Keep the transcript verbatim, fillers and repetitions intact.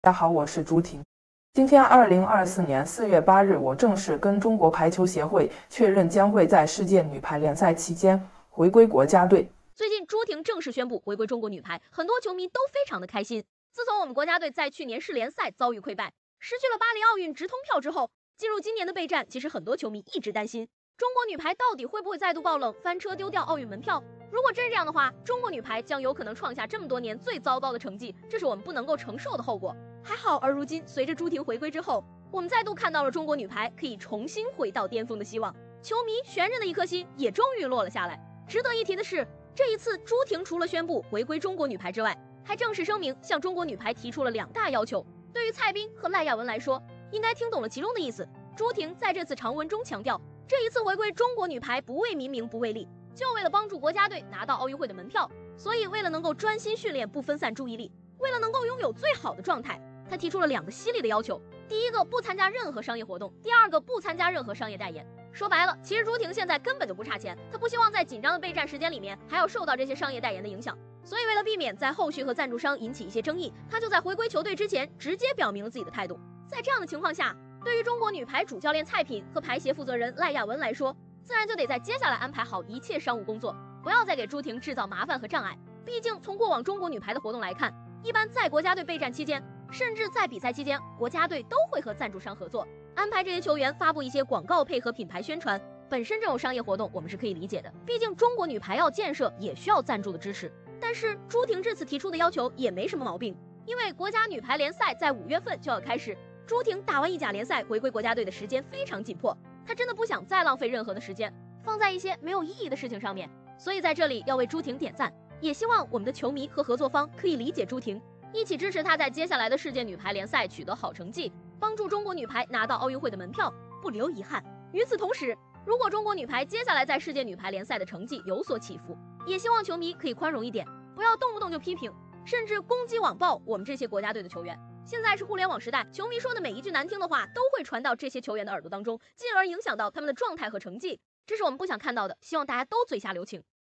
大家好，我是朱婷。今天，二零二四年四月八日，我正式跟中国排球协会确认，将会在世界女排联赛期间回归国家队。 最近，朱婷正式宣布回归中国女排，很多球迷都非常的开心。自从我们国家队在去年世联赛遭遇溃败，失去了巴黎奥运直通票之后，进入今年的备战，其实很多球迷一直担心，中国女排到底会不会再度爆冷，翻车丢掉奥运门票？如果真是这样的话，中国女排将有可能创下这么多年最糟糕的成绩，这是我们不能够承受的后果。还好，而如今随着朱婷回归之后，我们再度看到了中国女排可以重新回到巅峰的希望，球迷悬着的一颗心也终于落了下来。值得一提的是，这一次朱婷除了宣布回归中国女排之外，还正式声明向中国女排提出了两大要求。对于蔡斌和赖亚文来说，应该听懂了其中的意思。朱婷在这次长文中强调，这一次回归中国女排不为民名不为利，就为了帮助国家队拿到奥运会的门票。所以为了能够专心训练，不分散注意力，为了能够拥有最好的状态，他提出了两个犀利的要求：第一个，不参加任何商业活动；第二个，不参加任何商业代言。说白了，其实朱婷现在根本就不差钱，她不希望在紧张的备战时间里面还要受到这些商业代言的影响。所以为了避免在后续和赞助商引起一些争议，他就在回归球队之前直接表明了自己的态度。在这样的情况下，对于中国女排主教练蔡品和排协负责人赖亚文来说，自然就得在接下来安排好一切商务工作，不要再给朱婷制造麻烦和障碍。毕竟从过往中国女排的活动来看，一般在国家队备战期间，甚至在比赛期间，国家队都会和赞助商合作，安排这些球员发布一些广告，配合品牌宣传。本身这种商业活动我们是可以理解的，毕竟中国女排要建设也需要赞助的支持。但是朱婷这次提出的要求也没什么毛病，因为国家女排联赛在五月份就要开始，朱婷打完意甲联赛回归国家队的时间非常紧迫，她真的不想再浪费任何的时间放在一些没有意义的事情上面。所以在这里要为朱婷点赞，也希望我们的球迷和合作方可以理解朱婷，一起支持她在接下来的世界女排联赛取得好成绩，帮助中国女排拿到奥运会的门票，不留遗憾。与此同时，如果中国女排接下来在世界女排联赛的成绩有所起伏，也希望球迷可以宽容一点，不要动不动就批评，甚至攻击网暴我们这些国家队的球员。现在是互联网时代，球迷说的每一句难听的话都会传到这些球员的耳朵当中，进而影响到他们的状态和成绩，这是我们不想看到的，希望大家都嘴下留情。